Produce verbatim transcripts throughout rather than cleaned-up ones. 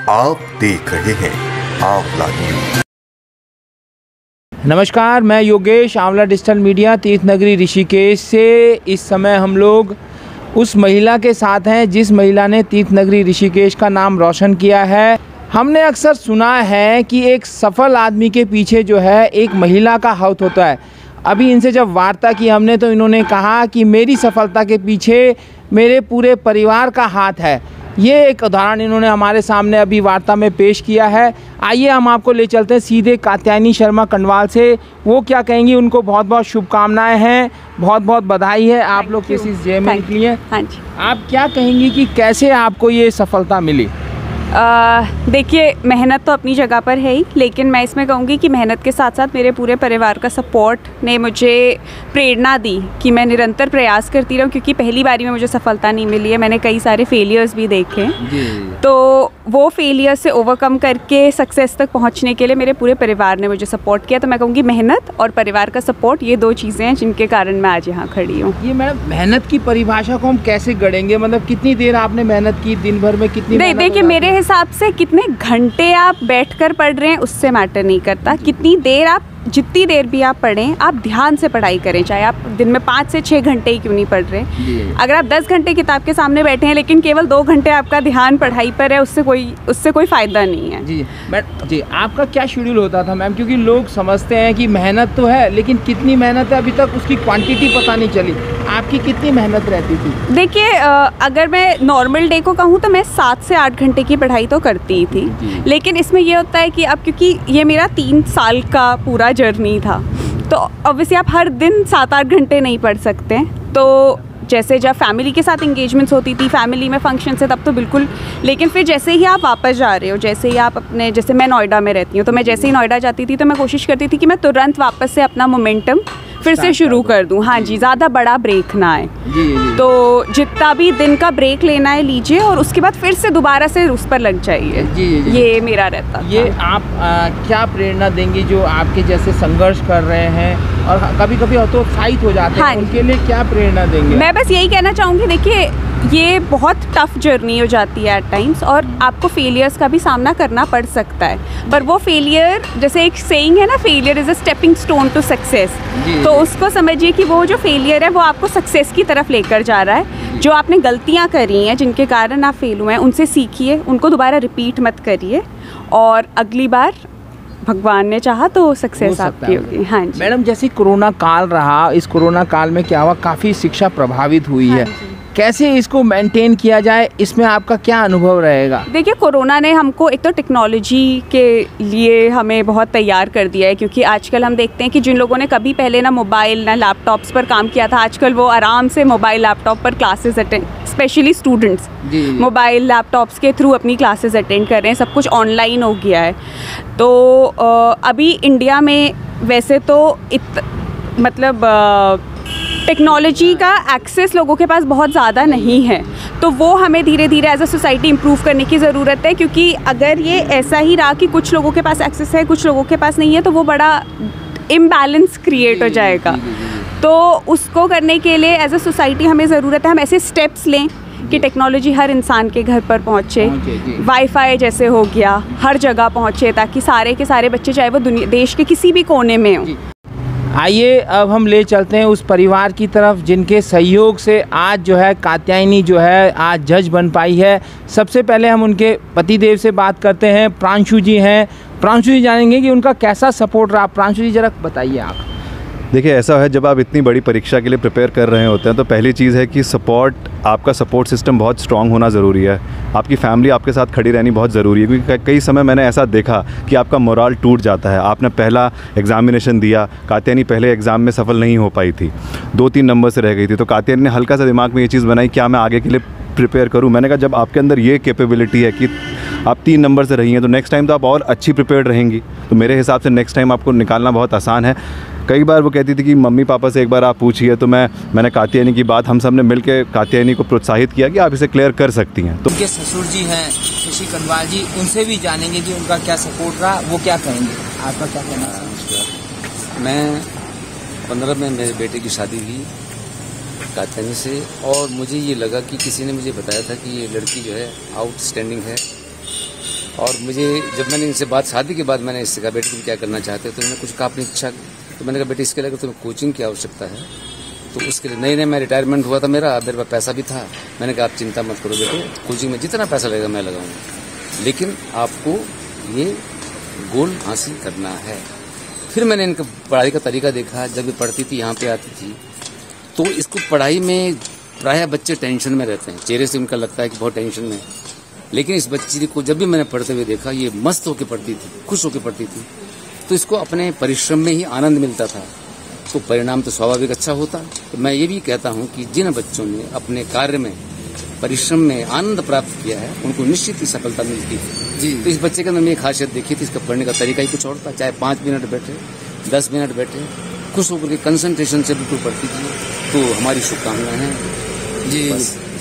आप देख रहे हैं आंवला न्यूज। नमस्कार, मैं योगेश, आंवला डिजिटल मीडिया, तीर्थ नगरी ऋषिकेश से। इस समय हम लोग उस महिला के साथ हैं जिस महिला ने तीर्थ नगरी ऋषिकेश का नाम रोशन किया है। हमने अक्सर सुना है कि एक सफल आदमी के पीछे जो है एक महिला का हाथ होता है। अभी इनसे जब वार्ता की हमने तो इन्होंने कहा कि मेरी सफलता के पीछे मेरे पूरे परिवार का हाथ है। ये एक उदाहरण इन्होंने हमारे सामने अभी वार्ता में पेश किया है। आइए हम आपको ले चलते हैं सीधे कात्यायनी शर्मा कंडवाल से। वो क्या कहेंगी, उनको बहुत बहुत शुभकामनाएं हैं, बहुत बहुत बधाई है। आप लोग किसी जय में निकली हैं। हाँ जी। आप क्या कहेंगी कि कैसे आपको ये सफलता मिली? देखिए, मेहनत तो अपनी जगह पर है ही, लेकिन मैं इसमें कहूँगी कि मेहनत के साथ साथ मेरे पूरे परिवार का सपोर्ट ने मुझे प्रेरणा दी कि मैं निरंतर प्रयास करती रहूँ, क्योंकि पहली बारी में मुझे सफलता नहीं मिली है। मैंने कई सारे फेलियर्स भी देखे हैं, तो वो फेलियर से ओवरकम करके सक्सेस तक पहुँचने के लिए मेरे पूरे परिवार ने मुझे सपोर्ट किया। तो मैं कहूँगी मेहनत और परिवार का सपोर्ट, ये दो चीज़ें हैं जिनके कारण मैं आज यहाँ खड़ी हूँ। ये मैडम, मेहनत की परिभाषा को हम कैसे गढ़ेंगे? मतलब कितनी देर आपने मेहनत की, दिन भर में कितनी? देखिए, मेरे हिसाब से कितने घंटे आप बैठकर पढ़ रहे हैं उससे मैटर नहीं करता। कितनी देर आप, जितनी देर भी आप पढ़ें, आप ध्यान से पढ़ाई करें। चाहे आप दिन में पाँच से छः घंटे ही क्यों नहीं पढ़ रहे। अगर आप दस घंटे किताब के सामने बैठे हैं लेकिन केवल दो घंटे आपका ध्यान पढ़ाई पर है, उससे कोई उससे कोई फ़ायदा नहीं है। जी मैम, जी आपका क्या शेड्यूल होता था मैम? क्योंकि लोग समझते हैं कि मेहनत तो है, लेकिन कितनी मेहनत है अभी तक उसकी क्वांटिटी पता नहीं चली। आपकी कितनी मेहनत रहती थी? देखिए, अगर मैं नॉर्मल डे को कहूँ तो मैं सात से आठ घंटे की पढ़ाई तो करती ही थी, लेकिन इसमें ये होता है कि अब क्योंकि ये मेरा तीन साल का पूरा जर्नी था, तो ऑब्वियसली आप हर दिन सात आठ घंटे नहीं पढ़ सकते। तो जैसे जब फैमिली के साथ इंगेजमेंट्स होती थी, फैमिली में फंक्शन से, तब तो बिल्कुल। लेकिन फिर जैसे ही आप वापस जा रहे हो, जैसे ही आप अपने, जैसे मैं नोएडा में रहती हूँ, तो मैं जैसे ही नोएडा जाती थी तो मैं कोशिश करती थी कि मैं तुरंत वापस से अपना मोमेंटम फिर से शुरू कर दूं। हाँ जी, ज़्यादा बड़ा ब्रेक ना आए। तो जितना भी दिन का ब्रेक लेना है लीजिए, और उसके बाद फिर से दोबारा से उस पर लग जाइए। जी, जी, ये मेरा रहता। ये आप आ, क्या प्रेरणा देंगी जो आपके जैसे संघर्ष कर रहे हैं और कभी कभी हतोत्साहित हो जाते हैं? हाँ, उनके लिए क्या प्रेरणा देंगे? मैं बस यही कहना चाहूँगी, देखिए ये बहुत टफ जर्नी हो जाती है एट टाइम्स, और आपको फेलियर्स का भी सामना करना पड़ सकता है। पर वो फेलियर, जैसे एक सेइंग है ना, failure is a stepping stone to success. तो उसको समझिए कि वो जो फेलियर है वो आपको सक्सेस की तरफ लेकर जा रहा है। जो आपने गलतियाँ करी हैं जिनके कारण आप फेल हुए हैं, उनसे सीखिए, उनको दोबारा रिपीट मत करिए, और अगली बार भगवान ने चाहा तो सक्सेस आपकी होगी। हाँ जी मैडम, जैसे कोरोना काल रहा, इस कोरोना काल में क्या हुआ, काफ़ी शिक्षा प्रभावित हुई है। कैसे इसको मेंटेन किया जाए, इसमें आपका क्या अनुभव रहेगा? देखिए, कोरोना ने हमको एक तो टेक्नोलॉजी के लिए हमें बहुत तैयार कर दिया है, क्योंकि आजकल हम देखते हैं कि जिन लोगों ने कभी पहले ना मोबाइल ना लैपटॉप्स पर काम किया था, आजकल वो आराम से मोबाइल लैपटॉप पर classes attend, specially students mobile laptops के थ्रू अपनी क्लासेस अटेंड कर रहे हैं। सब कुछ ऑनलाइन हो गया है। तो अभी इंडिया में वैसे तो इत मतलब टेक्नोलॉजी का एक्सेस लोगों के पास बहुत ज़्यादा नहीं है, तो वो हमें धीरे धीरे एज अ सोसाइटी इम्प्रूव करने की ज़रूरत है। क्योंकि अगर ये ऐसा ही रहा कि कुछ लोगों के पास एक्सेस है, कुछ लोगों के पास नहीं है, तो वो बड़ा इम्बैलेंस क्रिएट हो जाएगा। तो उसको करने के लिए एज अ सोसाइटी हमें ज़रूरत है हम ऐसे स्टेप्स लें कि टेक्नोलॉजी हर इंसान के घर पर पहुँचे। वाईफाई जैसे हो गया, हर जगह पहुँचे, ताकि सारे के सारे बच्चे, चाहे वो दुनिया देश के किसी भी कोने में हों। आइए अब हम ले चलते हैं उस परिवार की तरफ जिनके सहयोग से आज जो है कात्यायनी जो है आज जज बन पाई है। सबसे पहले हम उनके पतिदेव से बात करते हैं। प्रांशु जी हैं। प्रांशु जी जानेंगे कि उनका कैसा सपोर्ट रहा। प्रांशु जी जरा बताइए आप। देखिए, ऐसा है, जब आप इतनी बड़ी परीक्षा के लिए प्रिपेयर कर रहे होते हैं तो पहली चीज़ है कि सपोर्ट, आपका सपोर्ट सिस्टम बहुत स्ट्रांग होना ज़रूरी है। आपकी फैमिली आपके साथ खड़ी रहनी बहुत ज़रूरी है, क्योंकि कई समय मैंने ऐसा देखा कि आपका मोराल टूट जाता है। आपने पहला एग्जामिनेशन दिया, कात्यायनी पहले एग्ज़ाम में सफल नहीं हो पाई थी, दो तीन नंबर से रह गई थी, तो कात्यायनी ने हल्का सा दिमाग में ये चीज़ बनाई, क्या मैं आगे के लिए प्रिपेयर करूं। मैंने कहा, जब आपके अंदर ये कैपेबिलिटी है कि आप तीन नंबर से रही हैं, तो नेक्स्ट टाइम तो आप और अच्छी प्रिपेयर्ड रहेंगी। तो मेरे हिसाब से नेक्स्ट टाइम आपको निकालना बहुत आसान है। कई बार वो कहती थी कि मम्मी पापा से एक बार आप पूछिए, तो मैं मैंने कात्यायनी की बात, हम सब ने मिल के कात्यायनी को प्रोत्साहित किया कि आप इसे क्लियर कर सकती हैं। तो उनके ससुर जी हैं ऋषि कंडवाल जी, उनसे भी जानेंगे कि उनका क्या सपोर्ट रहा, वो क्या कहेंगे। आपका क्या कहना है? मैं पंद्रह में मेरे बेटे की शादी हुई कात्यायनी से, और मुझे ये लगा कि किसी ने मुझे बताया था कि ये लड़की जो है आउटस्टैंडिंग है, और मुझे जब मैंने इनसे बात शादी के बाद मैंने इससे कहा बेटे तुम क्या करना चाहते हो, तो उन्होंने कुछ कहा अपनी इच्छा, तो मैंने कहा बेटे इसके लिए अगर तुम्हें कोचिंग की आवश्यकता है तो उसके लिए नए नए मैं रिटायरमेंट हुआ था मेरा, मेरे पास पैसा भी था। मैंने कहा आप चिंता मत करो बेटे, कोचिंग में जितना पैसा लगेगा मैं लगाऊंगा, लेकिन आपको ये गोल हासिल करना है। फिर मैंने इनका पढ़ाई का तरीका देखा। जब भी पढ़ती थी यहाँ पे आती थी तो इसको पढ़ाई में प्रायः बच्चे टेंशन में रहते हैं, चेहरे से उनका लगता है कि बहुत टेंशन में है, लेकिन इस बच्ची को जब भी मैंने पढ़ते हुए देखा ये मस्त होकर पढ़ती थी, खुश होकर पढ़ती थी, तो इसको अपने परिश्रम में ही आनंद मिलता था, तो परिणाम तो स्वाभाविक अच्छा होता। तो मैं ये भी कहता हूँ कि जिन बच्चों ने अपने कार्य में परिश्रम में आनंद प्राप्त किया है उनको निश्चित ही सफलता मिलती है जी। तो इस बच्चे के अंदर मैंने खासियत देखी थी, इसका पढ़ने का तरीका ही कुछ और था। चाहे पाँच मिनट बैठे, दस मिनट बैठे, खुश होकर के कंसंट्रेशन से बिल्कुल पढ़ती थी। तो हमारी शुभकामनाएं हैं जी।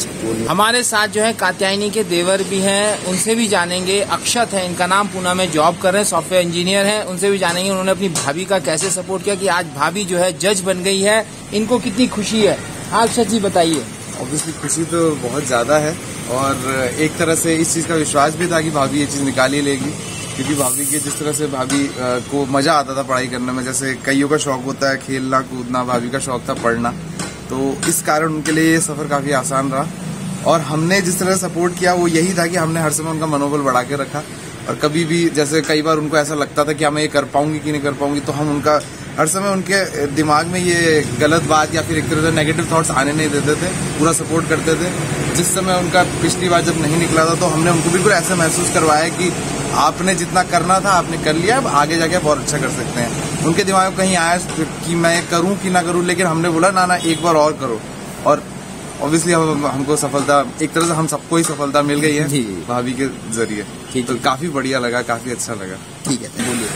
हमारे साथ जो है कात्यायनी के देवर भी हैं, उनसे भी जानेंगे। अक्षत है इनका नाम, पुणे में जॉब कर रहे हैं, सॉफ्टवेयर इंजीनियर हैं। उनसे भी जानेंगे उन्होंने अपनी भाभी का कैसे सपोर्ट किया कि आज भाभी जो है जज बन गई है, इनको कितनी खुशी है। हाँ अक्षत जी बताइए। ऑब्वियसली खुशी तो बहुत ज़्यादा है और एक तरह से इस चीज़ का विश्वास भी था कि भाभी ये चीज़ निकाल ही लेगी, क्योंकि भाभी के जिस तरह से भाभी को मज़ा आता था पढ़ाई करने में, जैसे कईयों का शौक होता है खेलना कूदना, भाभी का शौक था पढ़ना, तो इस कारण उनके लिए ये सफ़र काफ़ी आसान रहा। और हमने जिस तरह सपोर्ट किया वो यही था कि हमने हर समय उनका मनोबल बढ़ा के रखा, और कभी भी जैसे कई बार उनको ऐसा लगता था कि मैं ये कर पाऊंगी कि नहीं कर पाऊंगी, तो हम उनका हर समय उनके दिमाग में ये गलत बात या फिर एक तरह से नेगेटिव थॉट्स आने नहीं देते थे, पूरा सपोर्ट करते थे। जिस समय उनका पिछली बार जब नहीं निकला था तो हमने उनको बिल्कुल ऐसा महसूस करवाया कि आपने जितना करना था आपने कर लिया, अब आगे जाके बहुत अच्छा कर सकते हैं। उनके दिमाग में कहीं आया कि मैं करूं कि ना करूं, लेकिन हमने बोला ना ना एक बार और करो, और ऑब्वियसली हम, हमको सफलता एक तरह से हम सबको ही सफलता मिल गई है भाभी के जरिए, तो काफी बढ़िया लगा, काफी अच्छा लगा। ठीक है, बोलिए।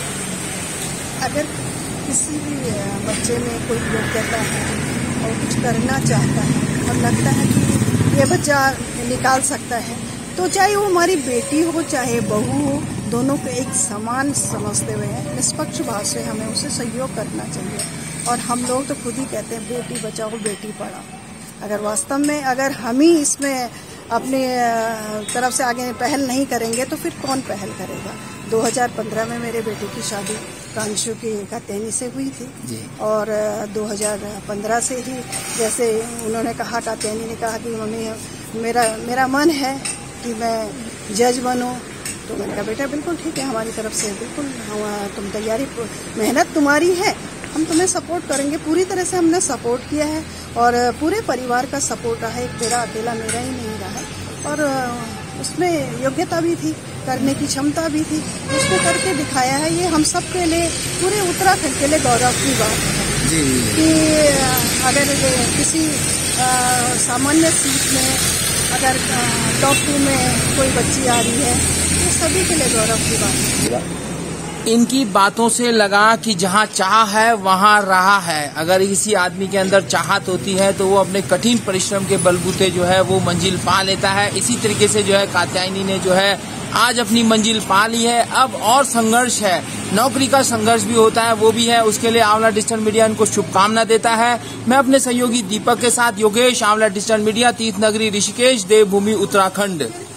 अगर किसी भी बच्चे में कोई योग्यता है और कुछ करना चाहता है और लगता है कि ये बच्चा निकाल सकता है, तो चाहे वो हमारी बेटी हो चाहे बहू हो, दोनों को एक समान समझते हुए निष्पक्ष भाव से हमें उसे सहयोग करना चाहिए। और हम लोग तो खुद ही कहते हैं बेटी बचाओ बेटी पढ़ाओ। अगर वास्तव में अगर हम ही इसमें अपने तरफ से आगे पहल नहीं करेंगे तो फिर कौन पहल करेगा। दो हज़ार पंद्रह में मेरे बेटे की शादी कांशु की कात्यायनी से हुई थी जी। और दो हज़ार पंद्रह से ही जैसे उन्होंने कहा, कात्यायनी ने कहा कि मम्मी मेरा मेरा मन है कि मैं जज बनूं, तो मैंने कहा बेटा बिल्कुल ठीक है, हमारी तरफ से बिल्कुल तुम तैयारी, मेहनत तुम्हारी है, हम तुम्हें सपोर्ट करेंगे। पूरी तरह से हमने सपोर्ट किया है और पूरे परिवार का सपोर्ट रहा है, एक तेरा अकेला मेरा ही नहीं रहा है। और उसमें योग्यता भी थी, करने की क्षमता भी थी, उसने करके दिखाया है। ये हम सब के लिए, पूरे उत्तराखंड के लिए गौरव की बात है जी। कि अगर किसी आ, सामान्य सीट में अगर टॉप टू में कोई बच्ची आ रही है तो सभी के लिए गौरव की बात है। इनकी बातों से लगा कि जहाँ चाह है वहाँ राह है। अगर किसी आदमी के अंदर चाहत होती है तो वो अपने कठिन परिश्रम के बलबूते जो है वो मंजिल पा लेता है। इसी तरीके से जो है कात्यायनी ने जो है आज अपनी मंजिल पा ली है। अब और संघर्ष है, नौकरी का संघर्ष भी होता है, वो भी है। उसके लिए आंवला डिजिटल मीडिया इनको शुभकामना देता है। मैं अपने सहयोगी दीपक के साथ योगेश, आंवला डिजिटल मीडिया, तीर्थ नगरी ऋषिकेश, देवभूमि उत्तराखंड।